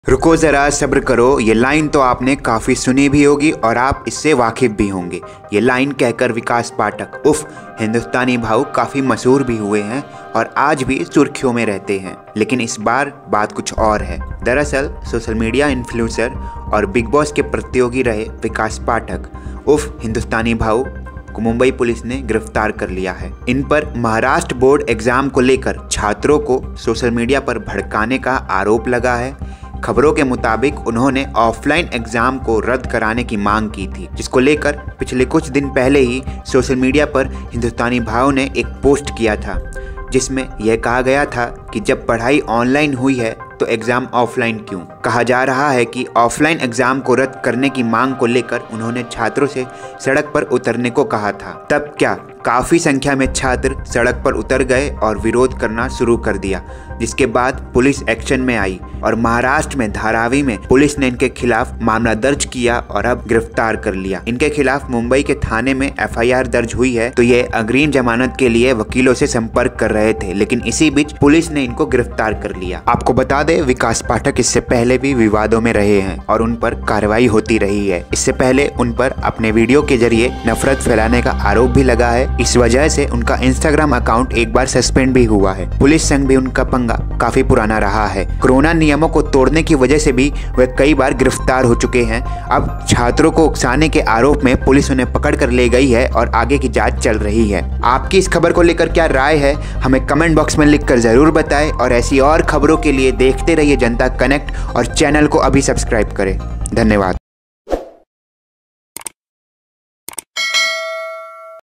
रुको जरा सब्र करो, ये लाइन तो आपने काफी सुनी भी होगी और आप इससे वाकिफ भी होंगे। ये लाइन कहकर विकास पाठक उफ हिंदुस्तानी भाऊ काफी मशहूर भी हुए हैं और आज भी सुर्खियों में रहते हैं। लेकिन इस बार बात कुछ और है। दरअसल सोशल मीडिया इन्फ्लुएंसर और बिग बॉस के प्रतियोगी रहे विकास पाठक उफ हिंदुस्तानी भाऊ को मुंबई पुलिस ने गिरफ्तार कर लिया है। इन पर महाराष्ट्र बोर्ड एग्जाम को लेकर छात्रों को सोशल मीडिया पर भड़काने का आरोप लगा है। खबरों के मुताबिक उन्होंने ऑफलाइन एग्जाम को रद्द कराने की मांग की थी, जिसको लेकर पिछले कुछ दिन पहले ही सोशल मीडिया पर हिंदुस्तानी भाव ने एक पोस्ट किया था, जिसमें यह कहा गया था कि जब पढ़ाई ऑनलाइन हुई है तो एग्जाम ऑफलाइन क्यों। कहा जा रहा है कि ऑफलाइन एग्जाम को रद्द करने की मांग को लेकर उन्होंने छात्रों से सड़क पर उतरने को कहा था। तब क्या काफी संख्या में छात्र सड़क पर उतर गए और विरोध करना शुरू कर दिया, जिसके बाद पुलिस एक्शन में आई और महाराष्ट्र में धारावी में पुलिस ने इनके खिलाफ मामला दर्ज किया और अब गिरफ्तार कर लिया। इनके खिलाफ मुंबई के थाने में FIR दर्ज हुई है। तो ये अग्रिम जमानत के लिए वकीलों से संपर्क कर रहे थे, लेकिन इसी बीच पुलिस ने इनको गिरफ्तार कर लिया। आपको बता दें, विकास पाठक इससे पहले भी विवादों में रहे हैं और उन पर कार्रवाई होती रही है। इससे पहले उन पर अपने वीडियो के जरिए नफरत फैलाने का आरोप भी लगा है। इस वजह से उनका इंस्टाग्राम अकाउंट एक बार सस्पेंड भी हुआ है। पुलिस संग भी उनका पंगा काफी पुराना रहा है। कोरोना नियमों को तोड़ने की वजह से भी वे कई बार गिरफ्तार हो चुके हैं। अब छात्रों को उकसाने के आरोप में पुलिस उन्हें पकड़ कर ले गई है और आगे की जांच चल रही है। आपकी इस खबर को लेकर क्या राय है, हमें कमेंट बॉक्स में लिखकर जरूर बताएं और ऐसी और खबरों के लिए देखते रहिए जनता कनेक्ट और चैनल को अभी सब्सक्राइब करें। धन्यवाद।